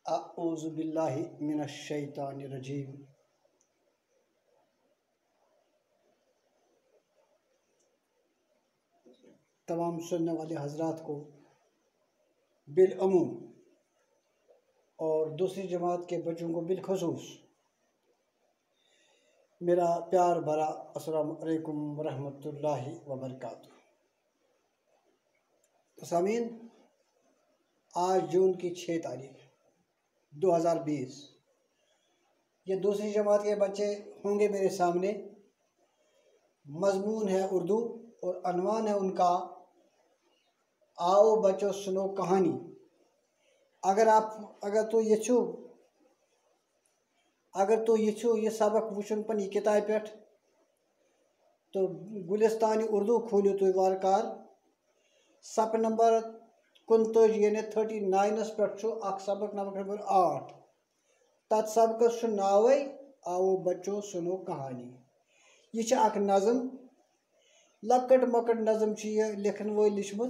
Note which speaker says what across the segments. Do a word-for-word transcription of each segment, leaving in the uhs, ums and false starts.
Speaker 1: अऊज़ु बिल्लाहि मिनश शैतानिर रजीम। तमाम सुनने वाले हजरात को बिलअमूम और दूसरी जमात के बच्चों को बिलखसूस मेरा प्यार भरा अस्सलामु अलैकुम वरहमतुल्लाहि वबरकातुहू। सामीन, आज जून की छः तारीख दो हज़ार बीस, ये दूसरी जमात के बच्चे होंगे मेरे सामने। मजमून है उर्दू और अनवान है उनका आओ बच्चों सुनो कहानी। अगर आप अगर तो ये छू अगर तो ये छू ये सबक वुचन पन किताब पे तो गुलिस्तानी उर्दू खोलियो तो वारकार सप नंबर कुनतज यानी थर्टी नाइनस पे सबक नंबर आठ तथ सबक नाव आओ बच्चों सुनो कहानी। यह अख नज़म लकट मकट नज़म यह लिखन वल लिखम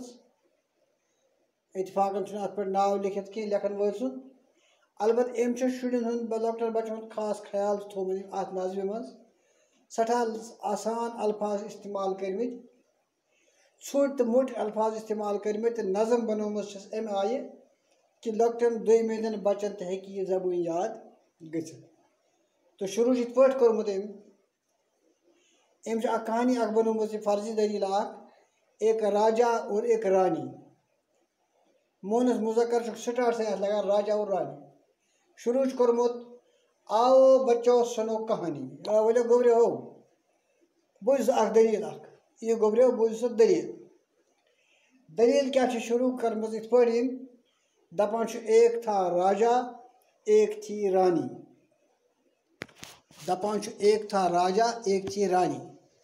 Speaker 1: इतफाकन अत पे नाव लिखित कह लेखन वल सुन। अलबत् अम शुरन हूँ लकटन बच्चन हूँ खास ख्याल थोमुत अत नज़म मज सठा आसान अल्फाज इस्तेमाल कर्मित छोट तो मोट अल्फाज इस्तेमाल कर्मित नज़म बनोम अम आय कि लकटन दोमेंदन बच्चन तह यह जबून याद ग। तो शुरू इत पे कोर्मुत अम अम कहानी अख बनोम फर्जी दलील अख एक राजा और एक रानी। मोनस मुजक्कर स्टार्ट से लगा राजा और रानी। शुरू कोर्मुत आओ बच्चों सुनो कहानी। वो गोबरे हो बुझ अख दलील अख यह गोबरे बुझ सो दलील दलील क्या शुरू कर्म इत पे दपान एक था राजा एक थी रानी। दपान एक था राजा एक थी रानी।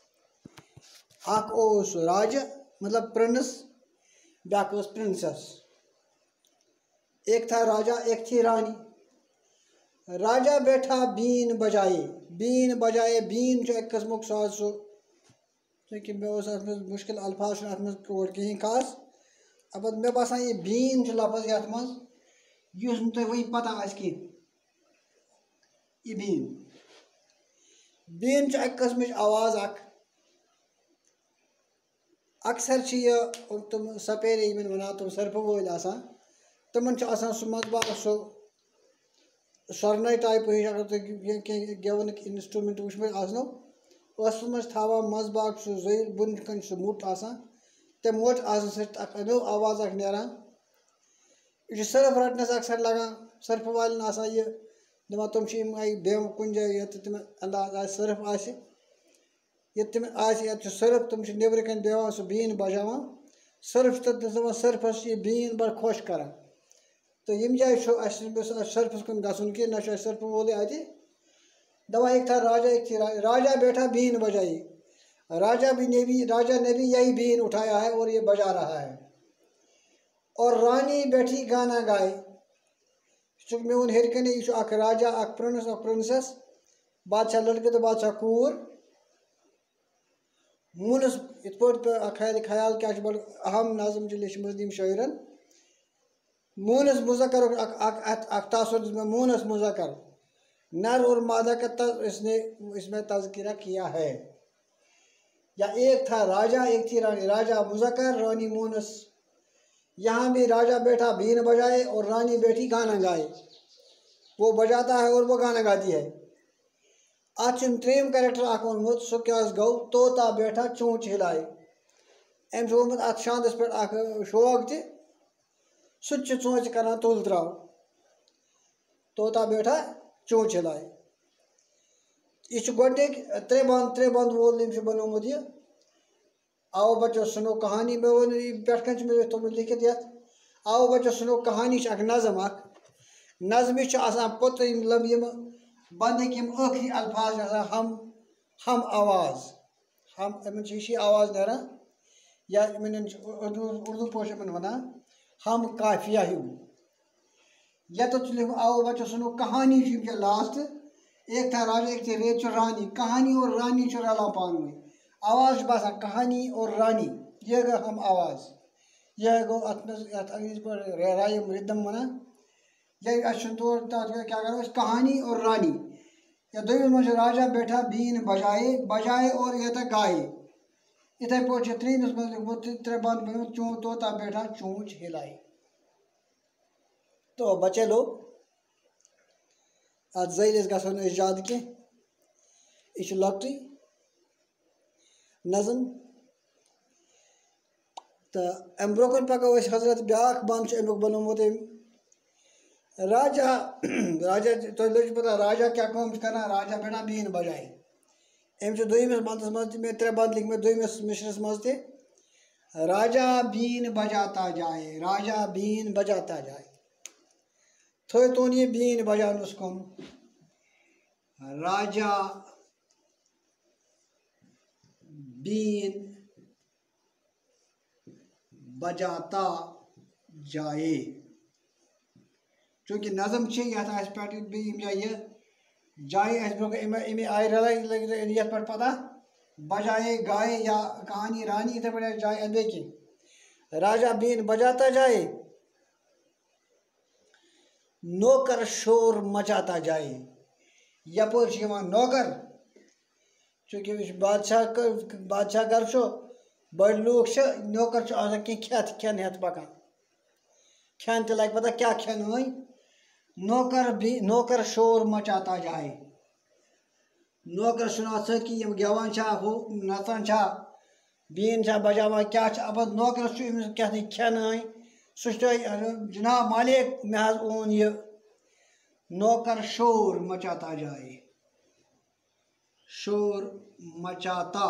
Speaker 1: अख ओस राजा मतलब प्रिंस ब्याक प्रिंसेस। एक था राजा एक थी रानी। राजा बैठा बीन बजाए बीन बजाए बीन एक कस्मुक साज सो कि मे मुश्किल अल्फाज अत मे कोड कहीं खास। अब मे बसान ये बीन लफज ये मज तुम वही पता आ यह बीन बीन एक कस्म आवाज अख अक्सर यह तुम सपेरे वन तुम सर्फ वल तमन सह मजबाग सो स्वर्न टाइप अगर तुम गेवन इंस्ट्रूमेंट वुचम आसनो मज था मजबाग सह जोल बुन कन सह मुट तम मोट आसन सो आवाज अख नारान। यह सर्फ रटनस अक्सर लगान सर्फ वालन यह दपान तुम बेव कुन जाए तुम अंदाज आ सर्फ आ तुम सर्फ तुम नबर कन बेवान सह बीन बजावान सर्फ तो सर्फस यह बीन बड़ खुश करान। तो यम जाए सर्फस कुन गसन कि ना सर्फ वोल अत दवा एक था राजा एक थी राजा बैठा बीन बजाई। राजा भी नबी राजा ने भी यही बीन उठाया है और ये बजा रहा है। और रानी बैठी गाना गाए मे वो हेरकन यह अख राजा अख प्रिंस अख प्रिंसेस बादशाह लड़के तो बादशाह कूर मूनस इत पे ख्याल क्या बड़ अहम नज़म लिखम शायरन। मूनस मुजक्कर अख तासुर मूनस मुजक्कर नर और मादा का इसने इसमें तज़किरा किया है। या एक था राजा एक थी रानी राजा मुजक्कर रानी मूनस। यहाँ भी राजा बैठा बीन बजाए और रानी बैठी गाना गाए। वो बजाता है और वो गाना गाती है। अत त्रेम कैरेक्टर अख वोनमुत सो क्या गो तोता बैठा चोंच हिलाए। अम वोनमुत अत शांदस पे अख शौक त सह चोंच कर तुल त्राव तोता बैठा चोंच हिलाए। यह गोडिक त्रे बंद त्रे बंद वोल बनोमुत यह आओ बच्चों सुनो कहानी। मे वो पे मे तुम लिखित ये आओ बच्चों सुनो कहानी अख नज़म अख नज़म पोत मतलब यम बंद यम आखिरी अल्फाज हम हम आवाज़ हम इन आवाज़ नारान या उर्दू उर्दू पे वन हम काफिया हूँ या तो लिखो आओ बच्चों सुनो कहानी लास्ट एक था राजा एक थी रेत रानी। कहानी और रानी रला पान में आवाज़ बसा कहानी और रानी यह गो हम आवाज़ यह गो अत अंग्रेजी पर रायम रिदम वन ये अच्छा तो क्या करो इस कहानी और रानी या दोनों में राजा बैठा बीन बजाए बजाए और ये तक गाए इथे पे त्रीन त्रे बंद बनो चूं तोता बैठा चूंच हिलाई। तो बच्चे लोग आज जैलिस गसन ज्यादा की यह लॉटरी नज़म तो अम ब्रोकन पको हजरत ब्याख बंद अमुक बनोमुत राजा राजा तो लग पता राजा क्या कम करना राजा बैठा बीन बजाए अम दोमिस बंदस मज मे त्रे बंद लिख मे दोमिस मिशरस मज ते राजा बीन बजाता जाए राजा बीन बजाता जाए थो तो ये बीन बजान उसकुन राजा बीन बजाता जाए चूँकि नज़म पे जाए अमे आय रल ये पता बजाए गाए या कहानी रानी इथे पे जाए अदे की राजा बीन बजाता जाए नौकर शोर मचाता जाए यपोर नौकर चूँकि बादशाह बादशाह घर बड़ लूक नौकर खेत खेन हेत पकान खेन तो लग पता क्या खेन वही नौकर भी नौकर शोर मचाता जाए नौकर सुना कि यम गवान हो नचान बीन बजावा क्या अब नौकर क्या खेन सह जनाब मालिक मे ओन ये नौकर शोर मचाता जाए शोर मचाता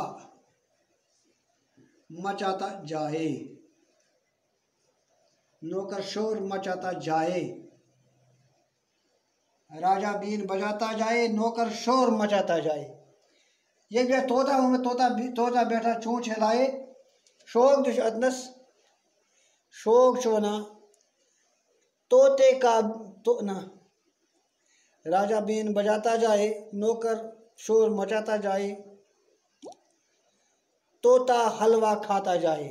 Speaker 1: मचाता जाए नौकर शोर मचाता जाए राजा बीन बजाता जाए नौकर शोर मचाता जाए ये भी तोता में तोता तोता बैठा चूंच हिलाए शोक तो अदनस शोक वना तोते का तो ना राजा बीन बजाता जाए नौकर शोर मचाता जाए तोता हलवा खाता जाए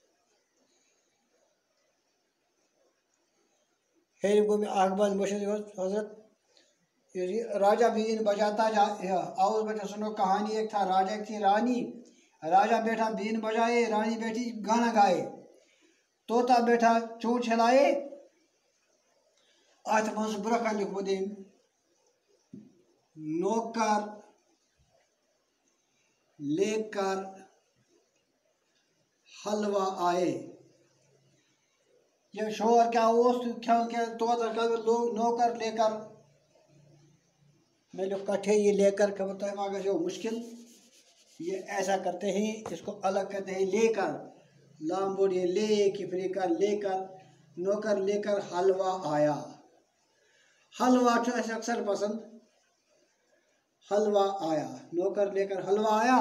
Speaker 1: हेर गो आगबाज मुर्शिद हजरत राजा बीन बजाता जाए आओ बेटा सुनो कहानी एक था राजा एक थी रानी राजा बैठा बीन बजाए रानी बैठी गाना गाए तोता बैठा चूंच हिलाए अत मज ब्रख लिखो देम नौकर लेकर हलवा आए ये शोर क्या उस क्या तोता का लोग नौकर लेकर मैं लोग कट्ठे ये लेकर क्या बताए मांगा जो मुश्किल ये ऐसा करते हैं इसको अलग कहते हैं लेकर लाम बोर्ड ये ले कि फिर का लेकर नौकर लेकर हलवा आया हलवा जो ऐसे अक्सर पसंद हलवा आया नौकर लेकर हलवा आया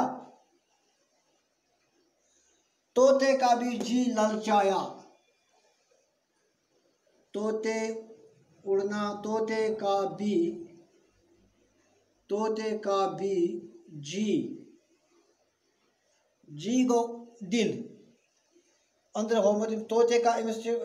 Speaker 1: तोते का भी जी ललचाया तोते उड़ना तोते का भी तोते का भी जी जी गो दिल अंदर हो मतलब तोते का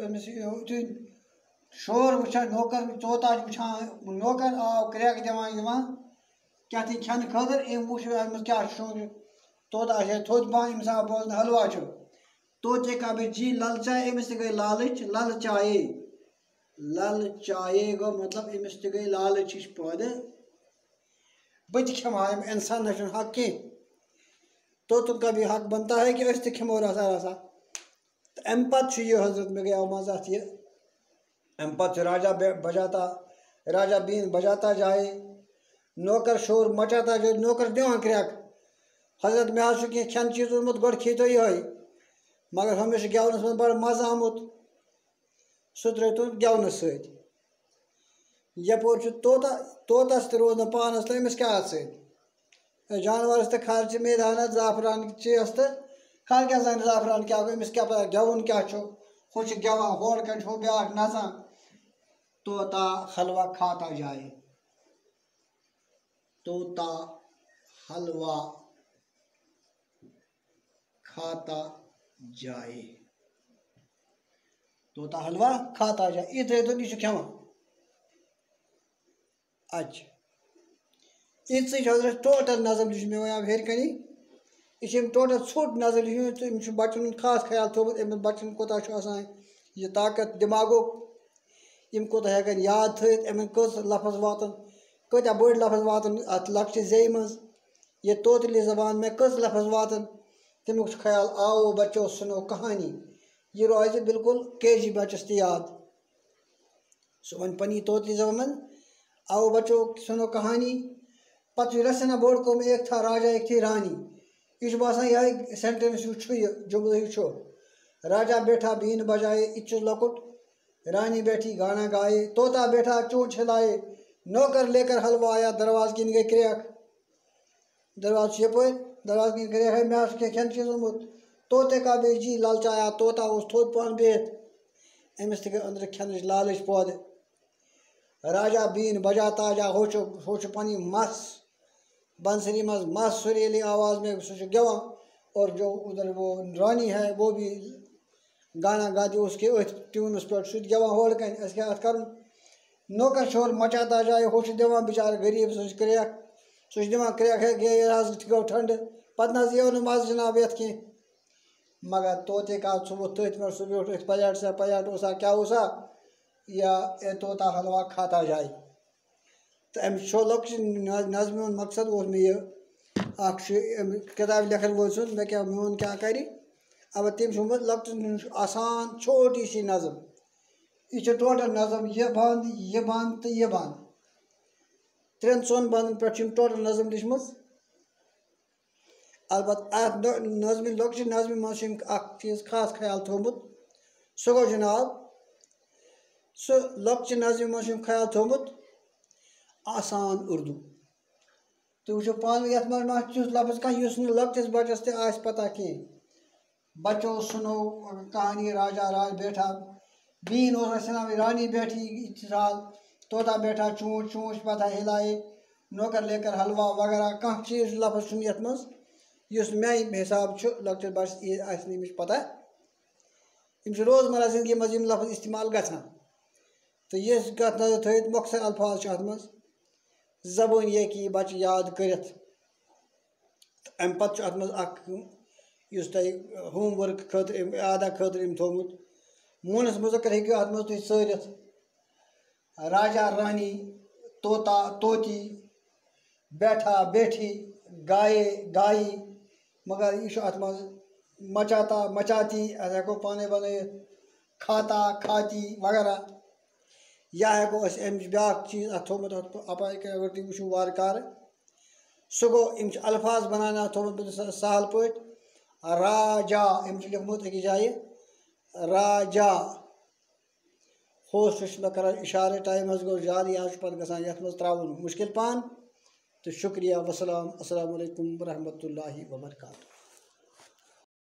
Speaker 1: शोर वुछा नौकर तोता वुछा नौकर आव क्रैक दिवान दिवान क्या थी खन खदर एम वुछ क्या शोर तोता है थोद बा इमसा बोल हलवा छो तोते का भी जी ललचाए एमस गई लालच ललचाए ललचाए गो मतलब एमस गई लालच पौधे बच खमा इंसान न हक की तो तुमका भी हक बनता है कि अस खमो रसा रसा तो अम पत यह हजरत में गया मजा ये अम पत राजा बजाता राजा बीन बजाता जाए नौकर शोर मचाता जाए नौकर दिवान क्रैक हजरत में आज कह खन चीज ओनमुत गो खी तो ये मगर हमेशा गेवनस में बड़ मजा आमुत सह त्रो तो गेवनस सत यपोर तोता तोतस तो रोज पानस तो अमिस क्या सत जानवरस तो खर्च मैदान जाफरान चीज तो खर क्या जान जाफरान क्या अमिस क्या पता गेवन क्या हो गेवान होर कट हो ब्या नचान तोता हलवा खाता जाए तोता हलवा खाता जाए तोता हलवा खाता जाए इतरे तो नहीं खेवा अच्छा इत हजरत टोटल नज़म लिख मे वो हेर कनी यह टोटल ोट नज़र लिखित तो बच्चन खास ख्याल थोमुत अमिस बच्चन कोता यह ताकत दिमागो यम कोता हेकन याद थत अमिन कस लफज वातन कत्या बड़ लफज वातन अत लक्ष्य जे मज ये तोतली ज़बान में कस लफज वातन तमुक ख्याल आओ बच्चों सुनो कहानी यह रोज बिल्कुल के जी बच्चस तह याद सह वन पनी तोतली ज़बान आओ बच्चों सुनो कहानी पत रसना बोर्ड को एक था राजा एक थी रानी यह बसान यह सेंटेंस यह जुमल यह राजा बैठा बीन बजाए इच्छु लकुट रानी बैठी गाना गाए तोता बैठा चोंच हिलाए नौकर लेकर हलवा आया दरवाज किन गए क्रैक दरवाज यप दरवाज किन क्रैक है मैं के खेन चीज ओमुत तोते का बे जी लालचाया तोता उस थोद पान बेत अमिस तक अंदर खेन लालच पौध राजा बीन बजा ताजा होचो होच पनी मस बंसरी मज मस सुरीली आवाज़ में सह गवां और जो उधर वो रानी है वो भी गाना गाती उसके ट्यूनस पे सह गवां होड़ कन क्या कर नौकर शोर मचाता जाए होश दिवान बेचारा गरीब सह क्रैक सह दिवान क्रैक है गे गो ठंड पत न यो मज जनाब ये कह मगर तोते का सह तथ पे सह ब्यूठ पलट सा पलट उसा क्या उसा या ए तोता हलवा खाता जाए तो अम लक नज़म मकसद वो मे यह किताब लिखन वो सुन मे क्या मोन क्या कर अब तम लक आसान छोटी सी नज़म यह टोटल नज़म यह बंद यह बंद तो यह बंद त्रेन ोन बंदन पे टोटल नज़म लिखम अलबत् अत नज़म लक नज़म मज चीज़ खास ख्याल थोमुत सह गो जनाब सह लक नज़म मज ख्याल थोमुत आसान उर्दू तो वो पान ये तुथ लफ्ज कह लकटिस बच्चस तह पता कह बच्चों सुनो कहानी राजा राज बैठा बीन रानी बैठी साल तोता बैठा चूंच चूंच पता हिलाए नौकर लेकर हलवा वगैरह कह चीज़ लफ्ज ये मज मे हिसाब लकटिस बच्चस नमिश पता यम रोज़मर्रा जिंदगी मज लफ्ज इस्तेमाल गसान तो ये कत नजर थत मखसर अल्फाज अत मज जबान ये कि बच्च याद कर अम पे अत मज तुम होम वर्क खतर आदा खतर थोमुत मोनस मुजक्कर हेकु अत मज तुम सरित राजा रानी तोता तोती बैठा बैठी गाये गाई मगर यह अत मज मचाता मचाती हेको पाने बन खाता खाती वगैरह या हेको अमिच ब्या चीज़ अत थोमुत अपाई अगर तुम वो वार कार सह गो अम अल्फाज बनाना थोमुत सहल पे राजा अम लिखमुत अकिस जाए राजा होश मे कर इशारे टाइम गो ज्यादा यह पे गसान ये मज त्राउन मुश्किल पान तो शुक्रिया वसलाम अस्सलाम वालेकुम रहमतुल्लाहि व बरकातहू।